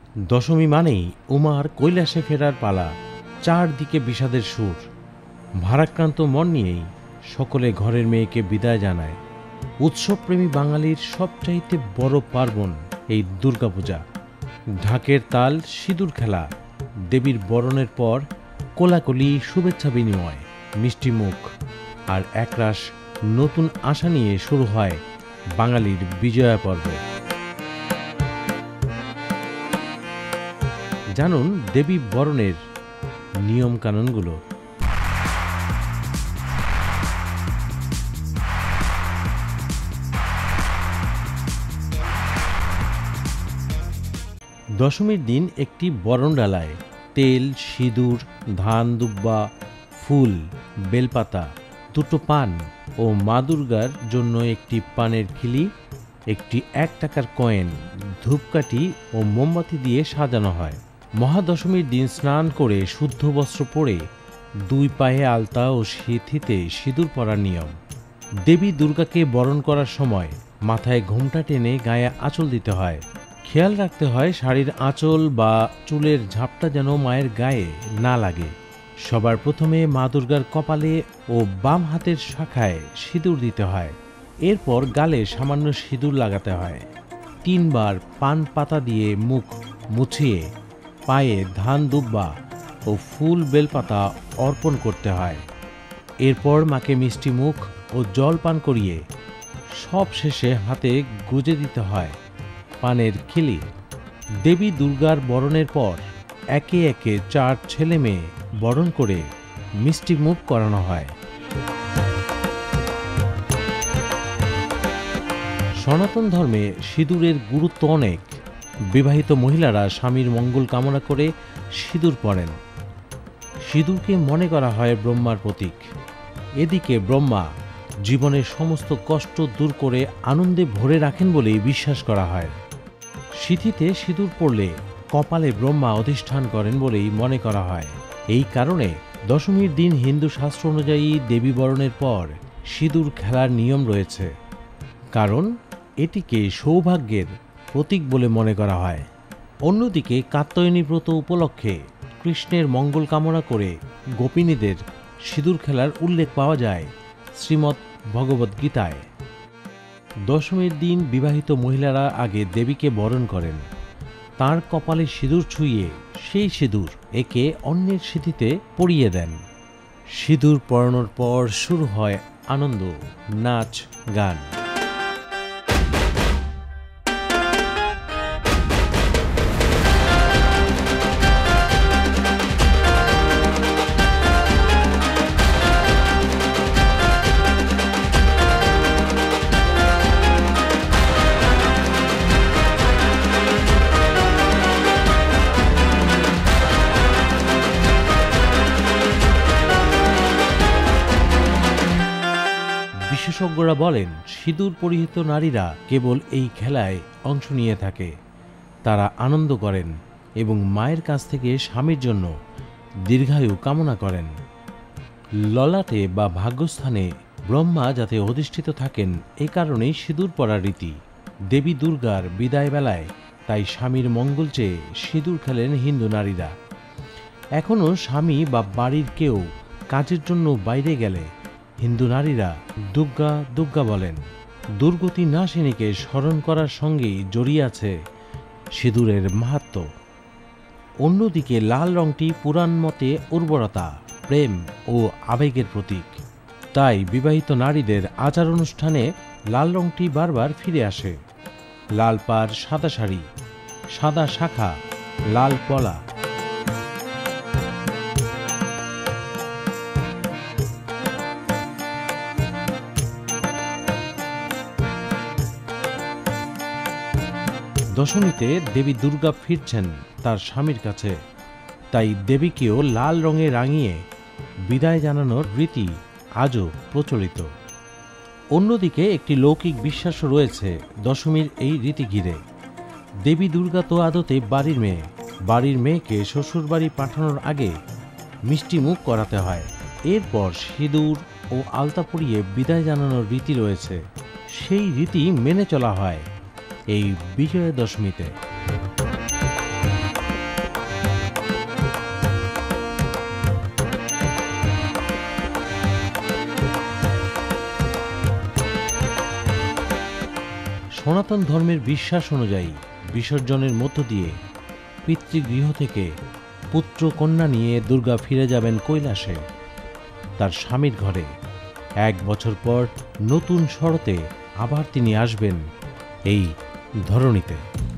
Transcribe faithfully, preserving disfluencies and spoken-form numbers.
দশমী মানেই উমার কৈলাসে ফেরার পালা, চারদিকে বিষাদের সুর। ভারাক্রান্ত মন নিয়েই সকলে ঘরের মেয়েকে বিদায় জানায়। উৎসবপ্রেমী বাঙালির সবচাইতে বড় পার্বণ এই দুর্গাপূজা। ঢাকের তাল, সিঁদুর খেলা, দেবীর বরণের পর কোলাকুলি, শুভেচ্ছা বিনিময়, মিষ্টি মুখ আর একরাশ নতুন আশা নিয়ে শুরু হয় বাঙালির বিজয়া পর্ব। জানুন দেবী বরণের নিয়ম কানুনগুলো। দশমীর দিন একটি বরণ ডালায় তেল, সিঁদুর, ধান দুব্বা, ফুল, বেলপাতা, দুটো পান ও মা দুর্গার জন্য একটি পানের খিলি, একটি এক টাকার কয়েন, ধূপকাঠি ও মোমবাতি দিয়ে সাজানো হয়। মহাদশমীর দিন স্নান করে শুদ্ধ বস্ত্র পরে দুই পায়ে আলতা ও সিঁথিতে সিঁদুর পরার নিয়ম। দেবী দুর্গাকে বরণ করার সময় মাথায় ঘোমটা টেনে গায়ে আঁচল দিতে হয়। খেয়াল রাখতে হয় শাড়ির আঁচল বা চুলের ঝাপটা যেন মায়ের গায়ে না লাগে। সবার প্রথমে মা দুর্গার কপালে ও বাম হাতের শাখায় সিঁদুর দিতে হয়। এরপর গালে সামান্য সিঁদুর লাগাতে হয়। তিনবার পান পাতা দিয়ে মুখ মুছিয়ে পায়ে ধান দুব্বা ও ফুল বেলপাতা অর্পণ করতে হয়। এরপর মাকে মিষ্টি মুখ ও জল পান করিয়ে সব শেষে হাতে গুজে দিতে হয় পানের খিলি। দেবী দুর্গার বরণের পর একে একে চার ছেলে মেয়ে বরণ করে মিষ্টি মুখ করানো হয়। সনাতন ধর্মে সিঁদুরের গুরুত্ব অনেক। বিবাহিত মহিলারা স্বামীর মঙ্গল কামনা করে সিঁদুর পরেন। সিঁদুরকে মনে করা হয় ব্রহ্মার প্রতীক। এদিকে ব্রহ্মা জীবনের সমস্ত কষ্ট দূর করে আনন্দে ভরে রাখেন বলেই বিশ্বাস করা হয়। সিঁথিতে সিঁদুর পড়লে কপালে ব্রহ্মা অধিষ্ঠান করেন বলেই মনে করা হয়। এই কারণে দশমীর দিন হিন্দু শাস্ত্র অনুযায়ী দেবী বরণের পর সিঁদুর খেলার নিয়ম রয়েছে, কারণ এটিকে সৌভাগ্যের প্রতীক বলে মনে করা হয়। অন্যদিকে কাত্যায়নী ব্রত উপলক্ষে কৃষ্ণের মঙ্গল কামনা করে গোপিনীদের সিঁদুর খেলার উল্লেখ পাওয়া যায় শ্রীমদ্ ভগবদ্ গীতায়। দশমীর দিন বিবাহিত মহিলারা আগে দেবীকে বরণ করেন। তার কপালে সিঁদুর ছুঁয়ে সেই সিঁদুর একে অন্যের সিঁথিতে পরিয়ে দেন। সিঁদুর পরানোর পর শুরু হয় আনন্দ, নাচ, গান। বিশেষজ্ঞরা বলেন, সিঁদুর পরিহিত নারীরা কেবল এই খেলায় অংশ নিয়ে থাকে। তারা আনন্দ করেন এবং মায়ের কাছ থেকে স্বামীর জন্য দীর্ঘায়ু কামনা করেন। ললাটে বা ভাগ্যস্থানে ব্রহ্মা যাতে অধিষ্ঠিত থাকেন, এ কারণেই সিঁদুর পরার রীতি। দেবী দুর্গার বিদায় বেলায় তাই স্বামীর মঙ্গল চেয়ে সিঁদুর খেলেন হিন্দু নারীরা। এখনও স্বামী বা বাড়ির কেউ কাজের জন্য বাইরে গেলে হিন্দু নারীরা দুর্গা দুর্গা বলেন। দুর্গতি নাশিনীকে স্মরণ করার সঙ্গেই জড়িয়ে আছে সিঁদুরের মাহাত্ম্য। অন্যদিকে লাল রংটি পুরাণ মতে উর্বরতা, প্রেম ও আবেগের প্রতীক। তাই বিবাহিত নারীদের আচার অনুষ্ঠানে লাল রংটি বারবার ফিরে আসে। লাল পাড়, সাদা শাড়ি, সাদা শাখা, লাল পলা। দশমীতে দেবী দুর্গা ফিরছেন তার স্বামীর কাছে, তাই দেবীকেও লাল রঙে রাঙিয়ে বিদায় জানানোর রীতি আজও প্রচলিত। অন্যদিকে একটি লৌকিক বিশ্বাস রয়েছে দশমীর এই রীতি ঘিরে। দেবী দুর্গা তো আদতে বাড়ির মেয়ে। বাড়ির মেয়েকে শ্বশুরবাড়ি পাঠানোর আগে মিষ্টি মুখ করাতে হয়। এরপর সিঁদুর ও আলতা পরিয়ে বিদায় জানানোর রীতি রয়েছে। সেই রীতি মেনে চলা হয় এই বিজয়া দশমীতে। সনাতন ধর্মের বিশ্বাস অনুযায়ী বিসর্জনের মধ্য দিয়ে পিতৃগৃহ থেকে পুত্র কন্যা নিয়ে দুর্গা ফিরে যাবেন কৈলাসে তার স্বামীর ঘরে। এক বছর পর নতুন শরতে আবার তিনি আসবেন এই ধরণীতে।